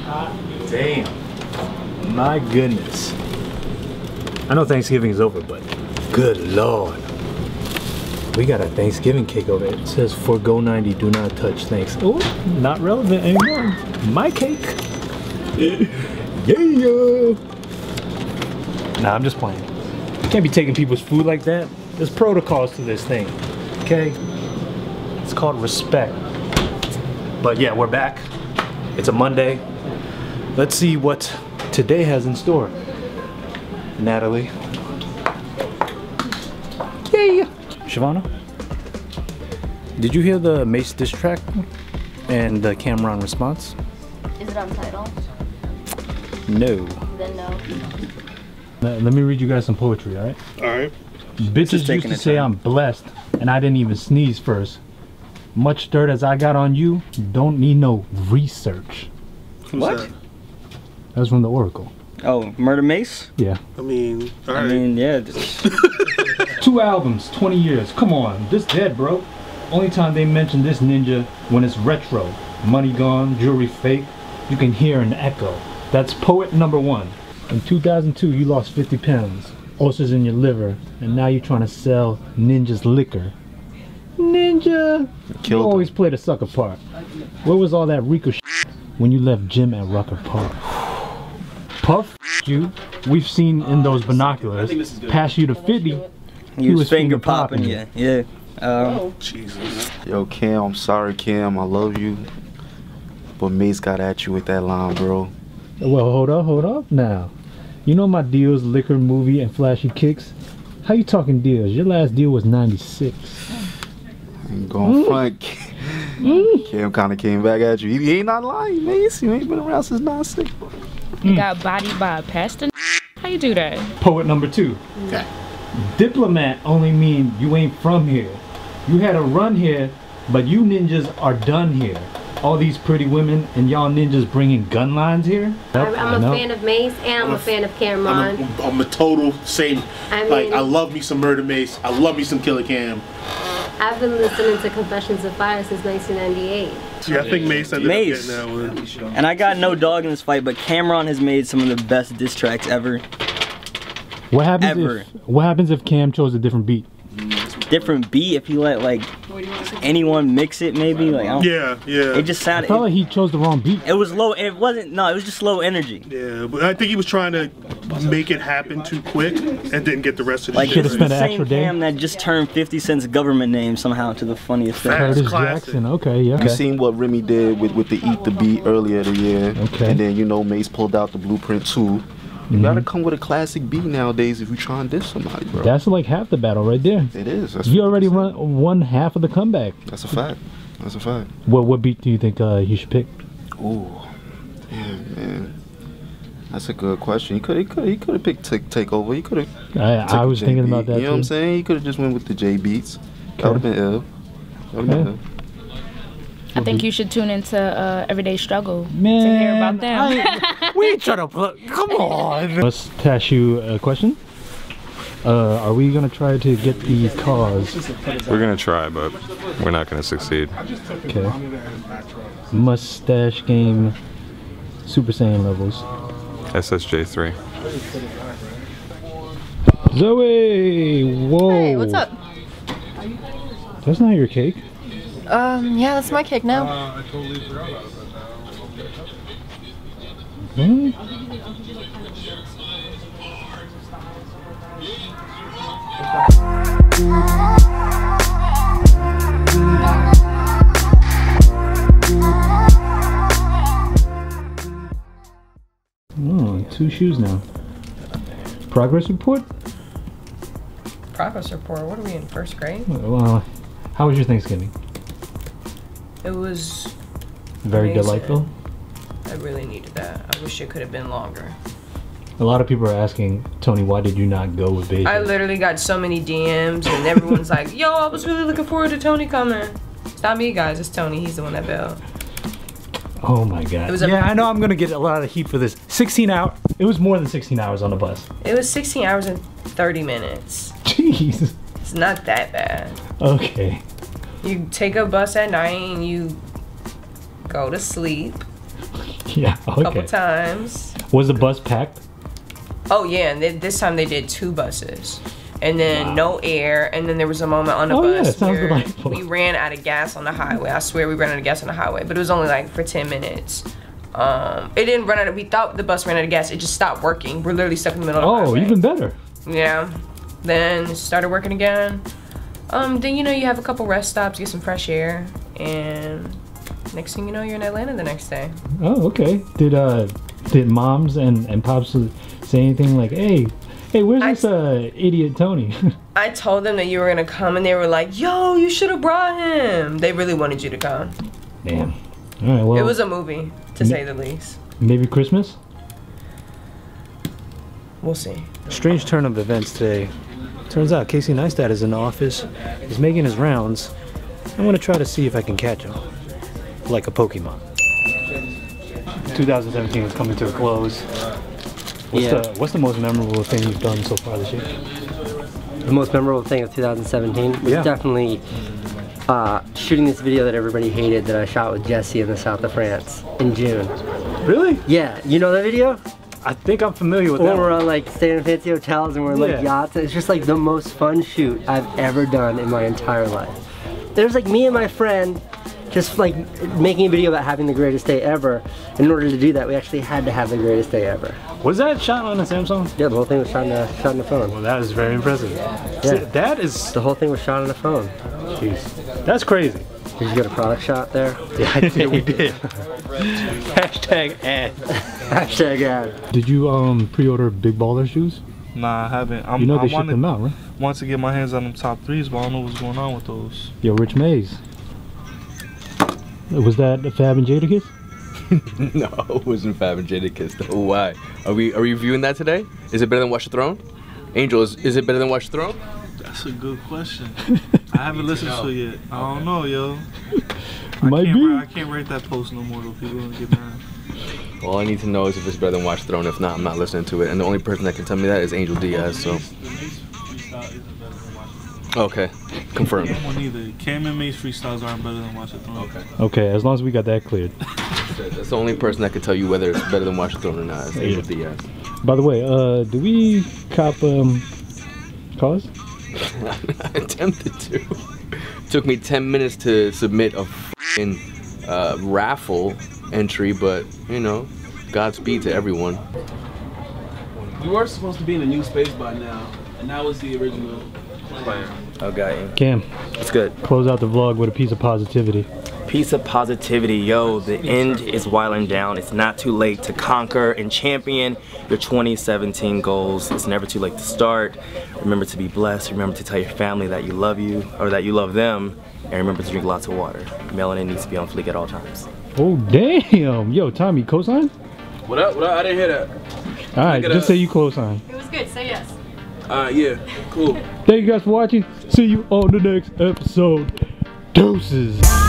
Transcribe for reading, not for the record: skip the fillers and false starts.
Damn. My goodness. I know Thanksgiving is over, but good Lord. We got a Thanksgiving cake over there. It says forgo 90, do not touch, thanks. Oh, not relevant anymore. My cake. Yeah. Nah, I'm just playing. You can't be taking people's food like that. There's protocols to this thing, okay? It's called respect. But yeah, we're back. It's a Monday. Let's see what today has in store. Natalie. Yeah. Shavana, did you hear the Mace diss track and the Cameron response? Is it on title? No. Then no. Let me read you guys some poetry, alright? Alright. Bitches used to say I'm blessed, and I didn't even sneeze first. Much dirt as I got on you, don't need no research. What? That was from the Oracle. Oh, Murder Mace? Yeah. I mean, I mean, yeah. 2 albums, 20 years. Come on, this dead, bro. Only time they mention this ninja when it's retro. Money gone, jewelry fake. You can hear an echo. That's poet number 1. In 2002, you lost 50 pounds, ulcers in your liver, and now you're trying to sell Ninja's liquor. Ninja! You always played a sucker part. Where was all that Rico shit when you left gym at Rucker Park? Puff you, we've seen in those binoculars. Pass you to 50, he was finger popping you. Yeah. Jesus. Yo, Cam, I'm sorry, Cam. I love you. But Mace got at you with that line, bro. Well, hold up now. You know my deals, liquor, movie, and flashy kicks? How you talking deals? Your last deal was 96. I'm going front. Cam kind of came back at you. He ain't not lying, Mace. You ain't been around since 96. You got bodied by a pastor? How you do that? Poet number 2. Okay. Diplomat only mean you ain't from here. You had a run here, but you ninjas are done here. All these pretty women and y'all ninjas bringing gun lines here? I'm a fan of Mace and I'm a fan of Cameron. I'm a total same. Like, I love me some Murder Mace. I love me some Killer Cam. I've been listening to Confessions of Fire since 1998. Yeah, I think Mace ended up getting that one. And I got no dog in this fight, but Cameron has made some of the best diss tracks ever. What happens if Cam chose a different beat? Different beat if you let like anyone mix it, maybe. Like, I don't, yeah. It just sounded. I felt like he chose the wrong beat. It was low. It wasn't. No, it was just low energy. Yeah, but I think he was trying to make it happen too quick and didn't get the rest of the like, shit. Should have spent an same extra day. Cam that just turned 50 Cent's government name somehow to the funniest thing. Curtis classic. Jackson. Okay, yeah. You seen what Remy did with the Eat the Beat earlier the year. Okay. And then, you know, Mace pulled out the blueprint too. You gotta come with a classic beat nowadays if you try and diss somebody, bro. That's like half the battle right there. It is. That's You already won half of the comeback. That's a fact. That's a fact. What beat do you think he should pick? Ooh, damn, man. That's a good question. He could have picked Takeover. He could have. I was thinking about that. You know what I'm saying? He could have just went with the J beats. That would have been ill. That would have been ill. I think you should tune into Everyday Struggle Man, to hear about them. We ain't trying to come on. Let's ask you a question. Are we gonna try to get the cause? We're gonna try, but we're not gonna succeed. Okay. Mustache Game Super Saiyan levels. SSJ3. Zoe! Whoa! Hey, what's up? That's not your cake. Yeah, that's my cake now. I totally forgot about that. Hmm? Oh, 2 shoes now. Progress report? Progress report? What are we in, 1st grade? Well, how was your Thanksgiving? It was Very amazing. delightful. I really needed that. I wish it could have been longer. A lot of people are asking, Tony, why did you not go with Beijing? I literally got so many DMs and everyone's like, yo, I was really looking forward to Tony coming. It's not me, guys. It's Tony. He's the one that bailed. Oh my god. Yeah, I know I'm gonna get a lot of heat for this. 16 hours. It was more than 16 hours on the bus. It was 16 hours and 30 minutes. Jeez. It's not that bad. Okay. You take a bus at night and you go to sleep. Yeah, a couple okay. times. Was the bus packed? Oh yeah, and this time they did 2 buses. And then no air, and then there was a moment on the Oh, yeah, bus sounds where delightful. we ran out of gas on the highway. I swear we ran out of gas on the highway, but it was only like for 10 minutes. It didn't run out of, we thought the bus ran out of gas, it just stopped working. We're literally stuck in the middle of the highway. Oh, even better. Yeah. Then it started working again. Then you know you have a couple rest stops, get some fresh air, and next thing you know you're in Atlanta the next day. Oh, okay. Did moms and pops say anything like, hey, where's this idiot Tony? I told them that you were gonna come, and they were like, yo, you should have brought him. They really wanted you to come. Damn. All right, well. It was a movie, to say the least. Maybe Christmas? We'll see. Strange turn of events today. Turns out Casey Neistat is in the office. He's making his rounds. I'm gonna try to see if I can catch him. Like a Pokemon. 2017 is coming to a close. What's the most memorable thing you've done so far this year? The most memorable thing of 2017 was definitely shooting this video that everybody hated that I shot with Jesse in the south of France in June. Really? Yeah, you know that video? I think I'm familiar with that. When we're on like staying in fancy hotels and we're like yachts. It's just like the most fun shoot I've ever done in my entire life. There's like me and my friend just like making a video about having the greatest day ever. In order to do that, we actually had to have the greatest day ever. Was that shot on a Samsung? Yeah, the whole thing was shot on the phone. Well, that is very impressive. Yeah. That is... The whole thing was shot on the phone. Jeez. That's crazy. Did you get a product shot there? Yeah, I did. We did. Hashtag ad. Hashtag ad. Did you pre-order Big Baller shoes? Nah, I haven't. You know they shipped them out, right? Want to get my hands on them top 3s, but I don't know what's going on with those. Yo, Rich Mays. Was that a Fab and Jadakiss? No, it wasn't Fab and Jadakiss though. Why? Are we reviewing that today? Is it better than Watch the Throne? Angel, is it better than Watch the Throne? That's a good question. I haven't listened to it yet. I don't know, yo. I can't rate that post no more though. People gonna get mad. All I need to know is if it's better than Watch the Throne. If not, I'm not listening to it. And the only person that can tell me that is Angel Diaz. So. Okay, confirmed. One either. Cam and Mace freestyles aren't better than Watch the Throne. Okay. Okay, as long as we got that cleared. That's the only person that can tell you whether it's better than Watch the Throne or not. It's Angel Diaz. By the way, do we cop cars? I attempted to. Took me 10 minutes to submit a f***ing raffle entry, but you know, Godspeed to everyone. We were supposed to be in a new space by now, and that was the original plan. Okay. Cam, it's good. Close out the vlog with a piece of positivity. Piece of positivity, yo, the end is winding down. It's not too late to conquer and champion your 2017 goals. It's never too late to start. Remember to be blessed. Remember to tell your family that you love you, or that you love them. And remember to drink lots of water. Melanin needs to be on fleek at all times. Oh, damn. Yo, Tommy, cosign? What up? What up? I didn't hear that. All right, just say you cosign. It was good. Say yes. Yeah, cool. Thank you guys for watching. See you on the next episode. Deuces.